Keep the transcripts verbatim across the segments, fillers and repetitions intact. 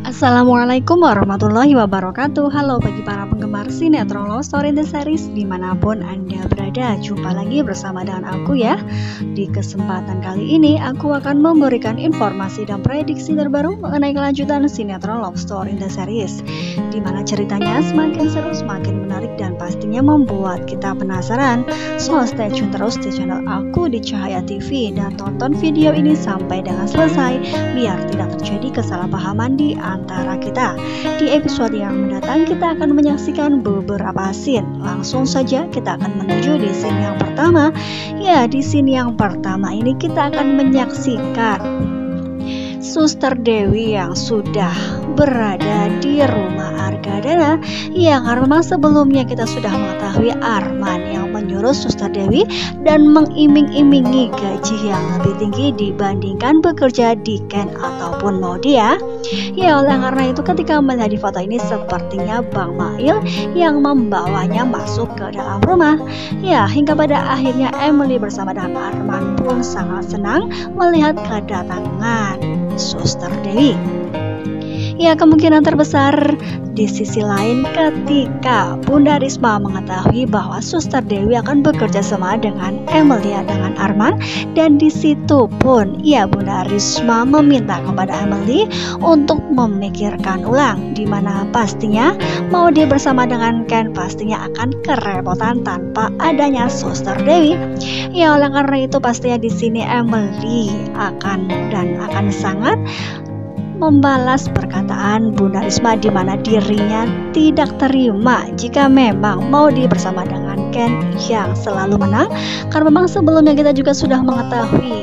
Assalamualaikum warahmatullahi wabarakatuh. Halo bagi para penggemar sinetron Love Story The Series dimanapun Anda berada. Jumpa lagi bersama dengan aku ya. Di kesempatan kali ini aku akan memberikan informasi dan prediksi terbaru mengenai kelanjutan sinetron Love Story The Series, dimana ceritanya semakin seru, semakin menarik, dan pastinya membuat kita penasaran. So stay tune terus di channel aku di Cahaya T V dan tonton video ini sampai dengan selesai biar tidak terjadi kesalahpahaman di antara kita. Di episode yang mendatang kita akan menyaksikan beberapa scene. Langsung saja kita akan menuju di scene yang pertama. Ya, di scene yang pertama ini kita akan menyaksikan Suster Dewi yang sudah berada di rumah Argadana. Ya, karena memang sebelumnya kita sudah mengetahui Arman yang menyuruh Suster Dewi dan mengiming-imingi gaji yang lebih tinggi dibandingkan bekerja di Ken ataupun Maudi ya. Ya, oleh karena itu ketika melihat di foto ini sepertinya Bang Mail yang membawanya masuk ke dalam rumah. Ya, hingga pada akhirnya Emily bersama dengan Arman pun sangat senang melihat kedatangan Suster Dewi. Ya, kemungkinan terbesar di sisi lain ketika Bunda Risma mengetahui bahwa Suster Dewi akan bekerja sama dengan Emilia dengan Arman, dan di situ pun ya Bunda Risma meminta kepada Emily untuk memikirkan ulang, dimana pastinya mau dia bersama dengan Ken pastinya akan kerepotan tanpa adanya Suster Dewi. Ya, oleh karena itu pastinya di sini Emily akan dan akan sangat membalas perkataan Bunda Risma di mana dirinya tidak terima jika memang mau dia bersama dengan Ken yang selalu menang, karena memang sebelumnya kita juga sudah mengetahui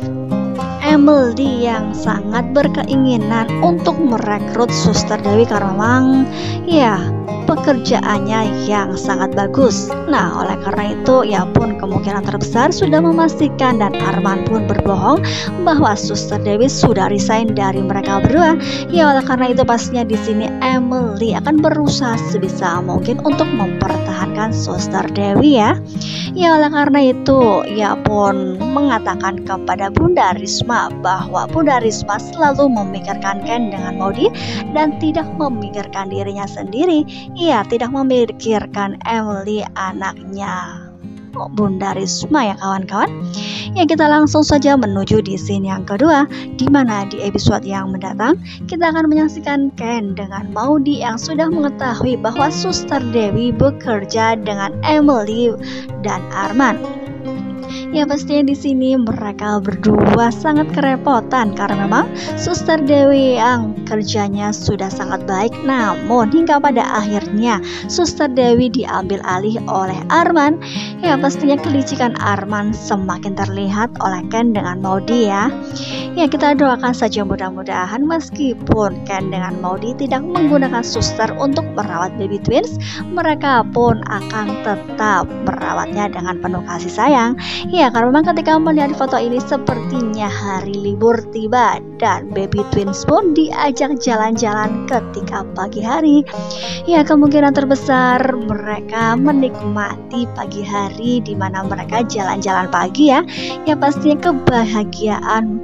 Emily yang sangat berkeinginan untuk merekrut Suster Dewi karena memang ya pekerjaannya yang sangat bagus. Nah, oleh karena itu ia pun kemungkinan terbesar sudah memastikan, dan Arman pun berbohong bahwa Suster Dewi sudah resign dari mereka berdua. Ya, oleh karena itu pastinya di sini Emily akan berusaha sebisa mungkin untuk mempertahankan Suster Dewi ya. Ya, oleh karena itu ia pun mengatakan kepada Bunda Risma bahwa Bunda Risma selalu memikirkan Ken dengan Maudi dan tidak memikirkan dirinya sendiri. Ia tidak memikirkan Emily anaknya Bunda Risma ya kawan-kawan. Ya, kita langsung saja menuju di scene yang kedua, di mana di episode yang mendatang kita akan menyaksikan Ken dengan Maudi yang sudah mengetahui bahwa Suster Dewi bekerja dengan Emily dan Arman. Ya, pastinya di sini mereka berdua sangat kerepotan karena memang Suster Dewi yang kerjanya sudah sangat baik, namun hingga pada akhirnya Suster Dewi diambil alih oleh Arman. Ya, pastinya kelicikan Arman semakin terlihat oleh Ken dengan Maudi ya. Ya, kita doakan saja mudah-mudahan meskipun Ken dengan Maudi tidak menggunakan suster untuk merawat baby twins, mereka pun akan tetap merawatnya dengan penuh kasih sayang. Ya, karena memang ketika melihat foto ini sepertinya hari libur tiba dan baby twins pun diajak jalan-jalan ketika pagi hari. Ya, kemungkinan terbesar mereka menikmati pagi hari di mana mereka jalan-jalan pagi ya. Ya, pastinya kebahagiaan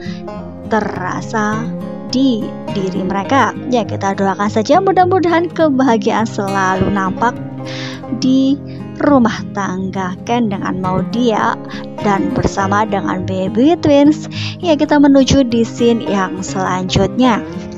terasa di diri mereka. Ya, kita doakan saja mudah-mudahan kebahagiaan selalu nampak di rumah tangga Ken dengan Maudi ya, dan bersama dengan baby twins. Ya, kita menuju di scene yang selanjutnya.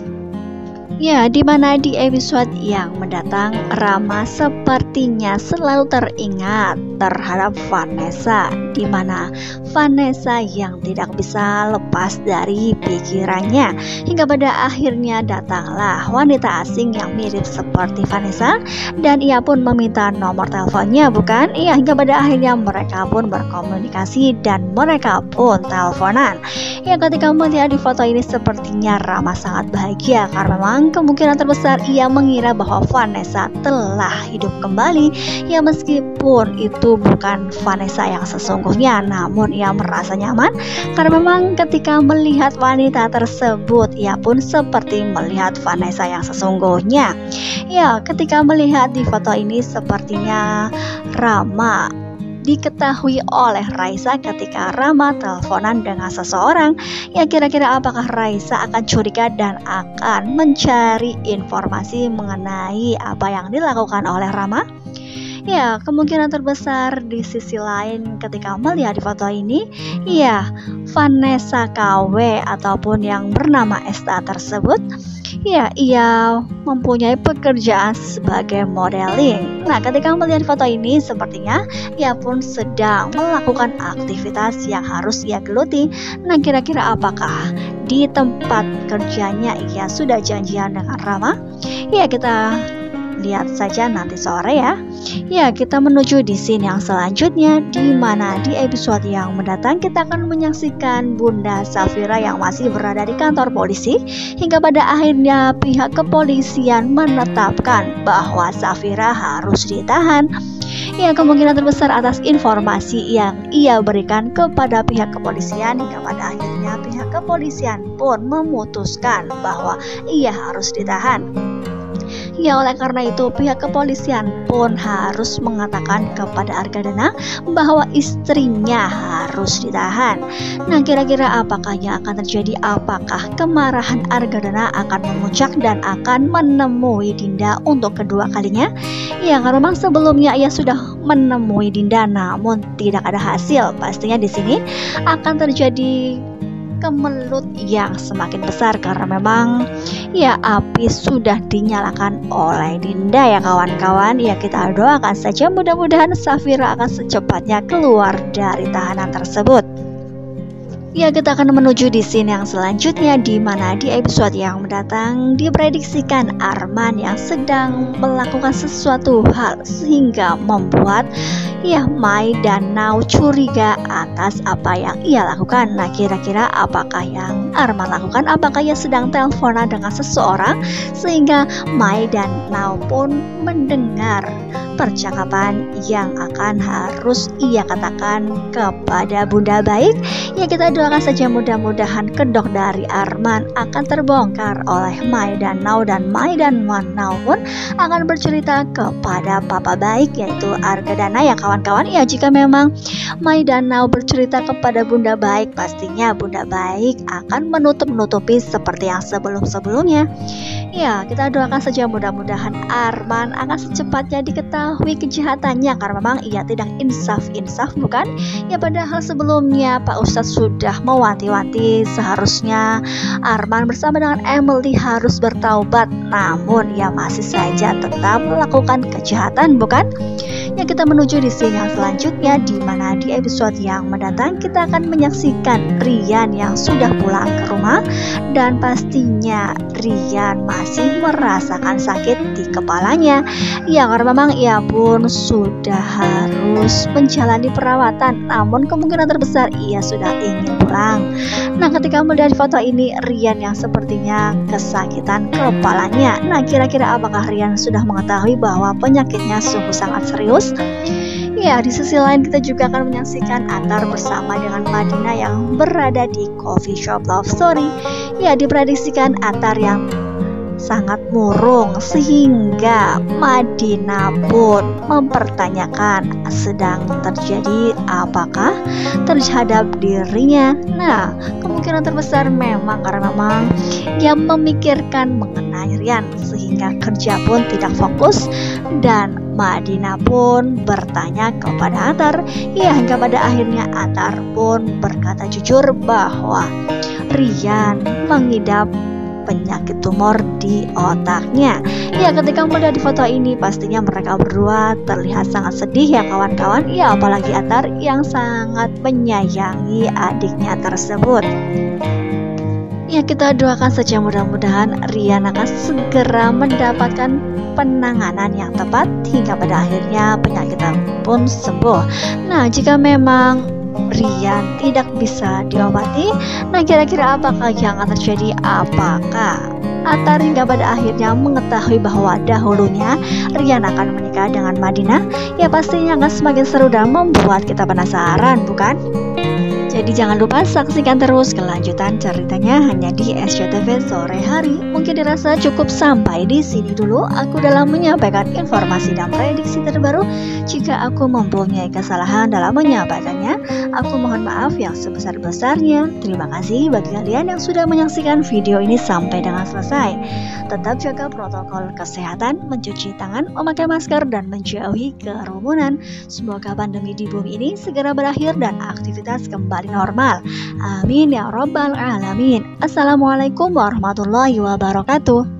Ya, dimana di episode yang mendatang Rama sepertinya selalu teringat terhadap Vanessa, dimana Vanessa yang tidak bisa lepas dari pikirannya. Hingga pada akhirnya datanglah wanita asing yang mirip seperti Vanessa dan ia pun meminta nomor teleponnya, bukan? Iya, hingga pada akhirnya mereka pun berkomunikasi dan mereka pun teleponan. Ya, ketika melihat di foto ini sepertinya Rama sangat bahagia karena memang kemungkinan terbesar ia mengira bahwa Vanessa telah hidup kembali. Ya, meskipun itu bukan Vanessa yang sesungguhnya, namun ia merasa nyaman karena memang ketika melihat wanita tersebut ia pun seperti melihat Vanessa yang sesungguhnya. Ya, ketika melihat di foto ini sepertinya Rama diketahui oleh Raisa ketika Rama teleponan dengan seseorang. Ya, kira-kira apakah Raisa akan curiga dan akan mencari informasi mengenai apa yang dilakukan oleh Rama? Ya, kemungkinan terbesar di sisi lain ketika melihat di foto ini, ya Vanessa K W ataupun yang bernama Esta tersebut, ya ia mempunyai pekerjaan sebagai modeling. Nah, ketika melihat foto ini sepertinya ia pun sedang melakukan aktivitas yang harus ia geluti. Nah, kira-kira apakah di tempat kerjanya ia sudah janjian dengan Rama? Ya, kita lihat saja nanti sore ya. Ya, kita menuju di scene yang selanjutnya, di mana di episode yang mendatang kita akan menyaksikan Bunda Safira yang masih berada di kantor polisi, hingga pada akhirnya pihak kepolisian menetapkan bahwa Safira harus ditahan. Ya, kemungkinan terbesar atas informasi yang ia berikan kepada pihak kepolisian, hingga pada akhirnya pihak kepolisian pun memutuskan bahwa ia harus ditahan. Ya, oleh karena itu pihak kepolisian pun harus mengatakan kepada Argadana bahwa istrinya harus ditahan. Nah, kira-kira apakah yang akan terjadi? Apakah kemarahan Argadana akan memuncak dan akan menemui Dinda untuk kedua kalinya? Ya, karena memang sebelumnya ia sudah menemui Dinda namun tidak ada hasil. Pastinya di sini akan terjadi kemelut yang semakin besar karena memang ya api sudah dinyalakan oleh Dinda ya kawan-kawan. Ya, kita doakan saja mudah-mudahan Safira akan secepatnya keluar dari tahanan tersebut. Ya, kita akan menuju di scene yang selanjutnya, di mana di episode yang mendatang diprediksikan Arman yang sedang melakukan sesuatu hal sehingga membuat ya Mai dan Nao curiga atas apa yang ia lakukan. Nah, kira-kira apakah yang Arman lakukan? Apakah ia sedang teleponan dengan seseorang sehingga Mai dan Nao pun mendengar percakapan yang akan harus ia katakan kepada Bunda Baik? Ya, kita doakan saja mudah-mudahan kedok dari Arman akan terbongkar oleh Mai dan Nao, dan Mai dan Nao pun akan bercerita kepada Papa Baik yaitu Argadana ya kawan-kawan. Ya, jika memang Mai dan Nao bercerita kepada Bunda Baik, pastinya Bunda Baik akan menutup-nutupi seperti yang sebelum-sebelumnya. Ya, kita doakan saja mudah-mudahan Arman akan secepatnya diketahui kejahatannya karena memang ia tidak insaf-insaf, bukan? Ya, padahal sebelumnya Pak Ustadz sudah mewanti-wanti seharusnya Arman bersama dengan Emily harus bertaubat, namun ia masih saja tetap melakukan kejahatan, bukan? Ya, kita menuju di scene yang selanjutnya, di mana di episode yang mendatang kita akan menyaksikan Rian yang sudah pulang ke rumah, dan pastinya Rian masih merasakan sakit di kepalanya. Ya, karena memang ia pun sudah harus menjalani perawatan, namun kemungkinan terbesar ia sudah ingin pulang. Nah, ketika melihat foto ini Rian yang sepertinya kesakitan kepalanya. Nah, kira-kira apakah Rian sudah mengetahui bahwa penyakitnya sungguh sangat serius? Ya, di sisi lain kita juga akan menyaksikan Antar bersama dengan Madina yang berada di coffee shop Love Story. Ya, diprediksikan Antar yang sangat murung sehingga Madina pun mempertanyakan sedang terjadi apakah terhadap dirinya. Nah, kemungkinan terbesar memang karena memang dia memikirkan mengenai Rian sehingga kerja pun tidak fokus, dan Madina pun bertanya kepada Antar. Ya, hingga pada akhirnya Antar pun berkata jujur bahwa Rian mengidap penyakit tumor di otaknya. Ya, ketika melihat di foto ini pastinya mereka berdua terlihat sangat sedih ya kawan-kawan. Ya, apalagi Antar yang sangat menyayangi adiknya tersebut. Ya, kita doakan saja mudah-mudahan Rian akan segera mendapatkan penanganan yang tepat hingga pada akhirnya penyakitnya pun sembuh. Nah, jika memang Rian tidak bisa diobati, nah kira-kira apakah yang akan terjadi? Apakah Antar hingga pada akhirnya mengetahui bahwa dahulunya Rian akan menikah dengan Madina? Ya, pastinya akan semakin seru dan membuat kita penasaran, bukan? Jadi jangan lupa saksikan terus kelanjutan ceritanya hanya di S C T V Sore Hari. Mungkin dirasa cukup sampai di sini dulu aku dalam menyampaikan informasi dan prediksi terbaru. Jika aku mempunyai kesalahan dalam menyampaikannya, aku mohon maaf yang sebesar-besarnya. Terima kasih bagi kalian yang sudah menyaksikan video ini sampai dengan selesai. Tetap jaga protokol kesehatan, mencuci tangan, memakai masker, dan menjauhi kerumunan. Semoga pandemi di bumi ini segera berakhir dan aktivitas kembali normal. Amin ya robbal alamin. Assalamualaikum warahmatullahi wabarakatuh.